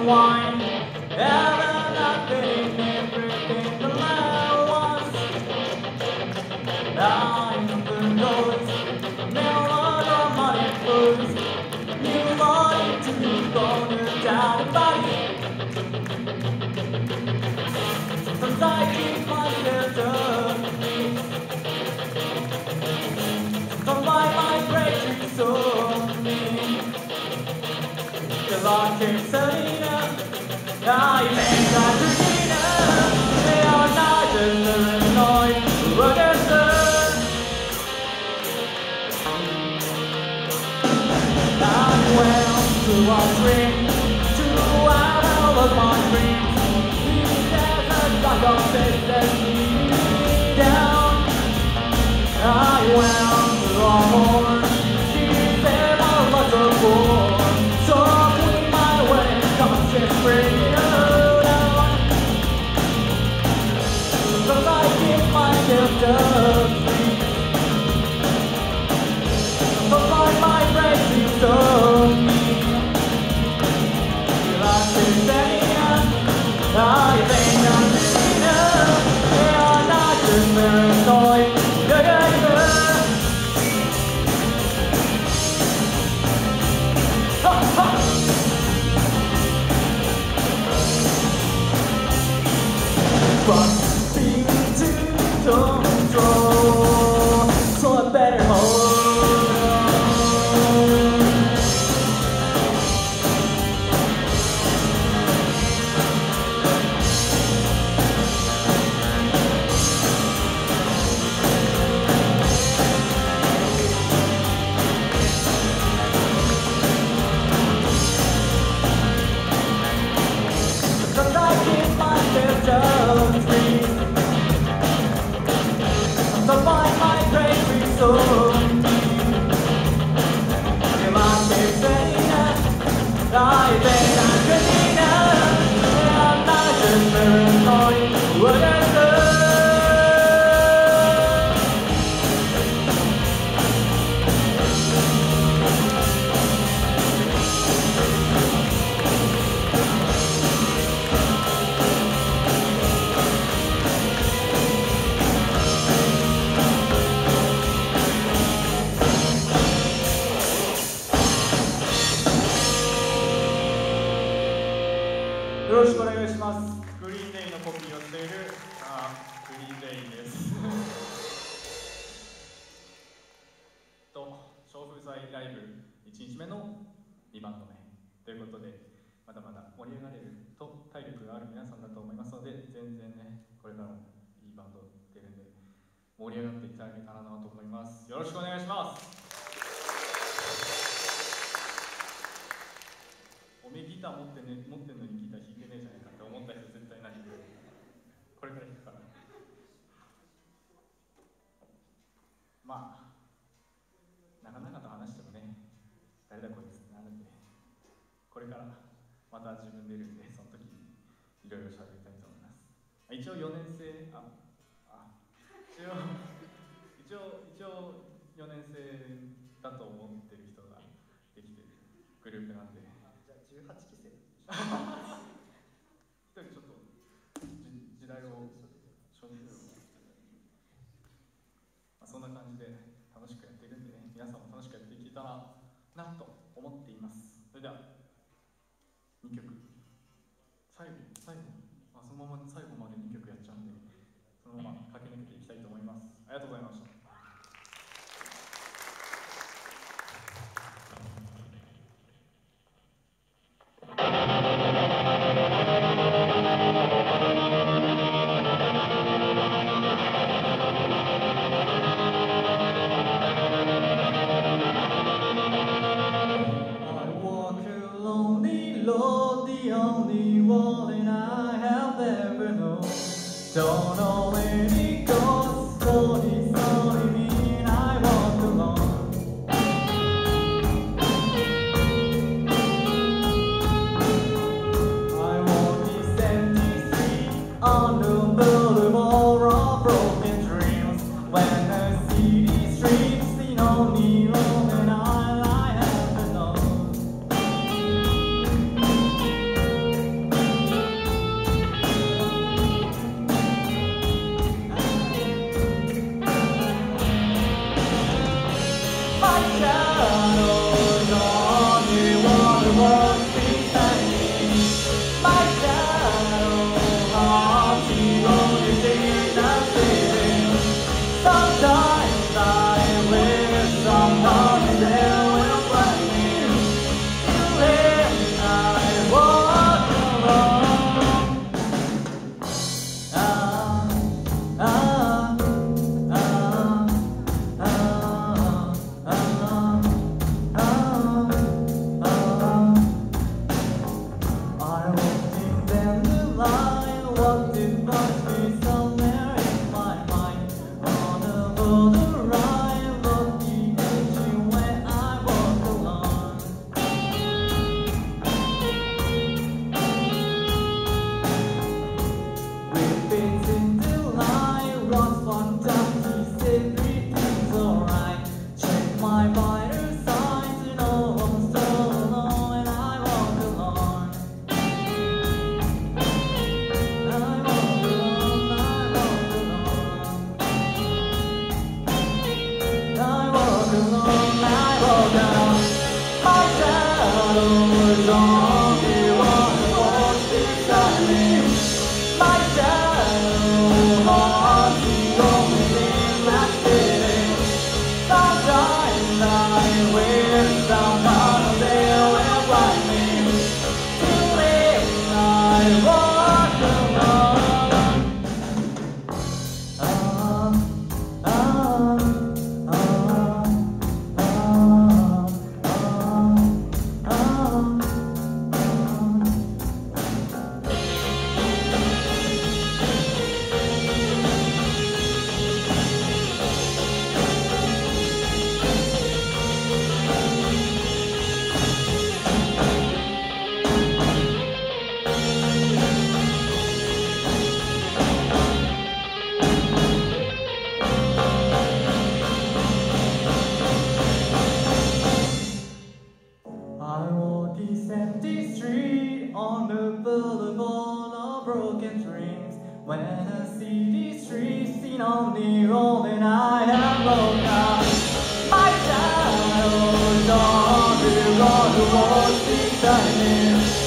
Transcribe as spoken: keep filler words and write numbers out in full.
and wine. Ever nothing, everything the man wants. I'm the noise, never money first. You want to go down the body. Sometimes I keep myself up. Come by my breaking soul. The rock is setting up. I think I'm dreaming up. They are not just the noise. Look at them. I went to a dream, to out of my dreams. These desert like a fish that lead me down. I went to a horn. She said I was a fool. So clean my way, come on, just bring it down. Cause I give myself the free. So like my breaking soul. Feel like it's standing up. I think I'm living up. They are not just paranoid. Yeah, yeah, yeah. Ha, ha. But being to control, so I better hold on. Cause I give myself the free. So find my great free soul. Till I keep saying that I think I'm good enough. And I'm not just paranoid. What is love?よろしくお願いします。グリーンデイのコピーをしているあグリーンデイです。と小風祭ライブいちにちめのにばんめということで、まだまだ盛り上がれると体力がある皆さんだと思いますので、全然ねこれからもいいバンド出るんで盛り上がっていただけたらなと思います。よろしくお願いします。おめえギター持ってね、持ってんのにギター弾いてねえじゃないかって思った人絶対ないんで、これから弾くから。まあ、長々と話してもね、誰だこいつってなるんで、これからまた自分出るんで、その時にいろいろ喋りたいと思います。一応よねん生、あ、あ、一応、一応、一応よねん生だと思ってる人ができてるグループなんで。じゅうはちきせい一人ちょっと時代を承認する、まあ、そんな感じで楽しくやっているんでね、皆さんも楽しくやっていけたらなと思っています。それではにきょく最後最後、まあ、そのまま最後までにきょくやっちゃうんで、そのまま駆け抜けていきたいと思います。ありがとうございました。Don't know where it goes, slowly, slowly, mean I walk alone. I walk this empty street on the boulevard of broken dreams. When the city streets, the only road that I, I have to know. When I see these streets seen on the road and I am broken up, my shadows on the road was beside me.